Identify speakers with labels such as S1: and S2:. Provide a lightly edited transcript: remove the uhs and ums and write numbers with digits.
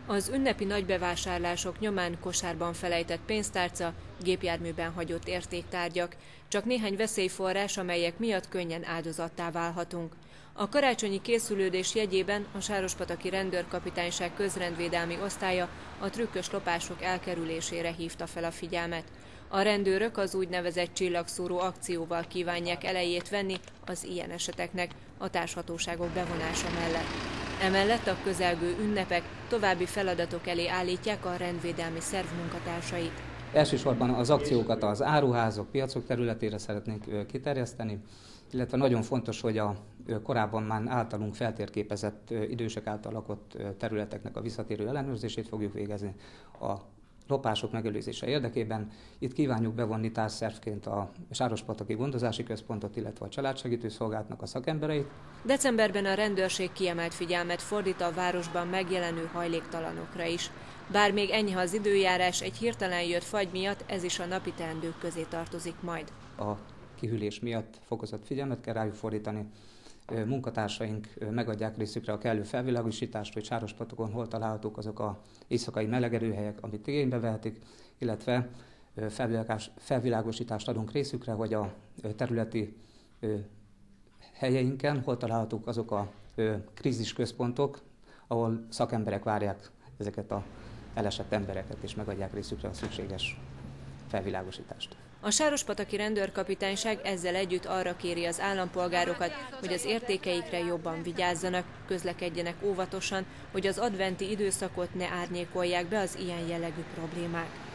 S1: Az ünnepi nagybevásárlások nyomán kosárban felejtett pénztárca, gépjárműben hagyott értéktárgyak, csak néhány veszélyforrás, amelyek miatt könnyen áldozattá válhatunk. A karácsonyi készülődés jegyében a Sárospataki Rendőrkapitányság közrendvédelmi osztálya a trükkös lopások elkerülésére hívta fel a figyelmet. A rendőrök az úgynevezett csillagszóró akcióval kívánják elejét venni az ilyen eseteknek a társhatóságok bevonása mellett. Emellett a közelgő ünnepek további feladatok elé állítják a rendvédelmi szerv munkatársait.
S2: Elsősorban az akciókat az áruházak, piacok területére szeretnénk kiterjeszteni, illetve nagyon fontos, hogy a korábban már általunk feltérképezett idősek által lakott területeknek a visszatérő ellenőrzését fogjuk végezni a lopások megelőzése érdekében. Itt kívánjuk bevonni társszervként a Sárospataki Gondozási Központot, illetve a Családsegítő Szolgálatnak a szakembereit.
S1: Decemberben a rendőrség kiemelt figyelmet fordít a városban megjelenő hajléktalanokra is. Bár még enyhe az időjárás, egy hirtelen jött fagy miatt ez is a napi teendők közé tartozik majd.
S2: A kihűlés miatt fokozott figyelmet kell rájuk fordítani. Munkatársaink megadják részükre a kellő felvilágosítást, hogy Sárospatokon hol találhatók azok az éjszakai melegedőhelyek, amit igénybe vehetik, illetve felvilágosítást adunk részükre, hogy a területi helyeinken hol találhatók azok a krízisközpontok, ahol szakemberek várják ezeket az elesett embereket, és megadják részükre a szükséges felvilágosítást.
S1: A Sárospataki Rendőrkapitányság ezzel együtt arra kéri az állampolgárokat, hogy az értékeikre jobban vigyázzanak, közlekedjenek óvatosan, hogy az adventi időszakot ne árnyékolják be az ilyen jellegű problémák.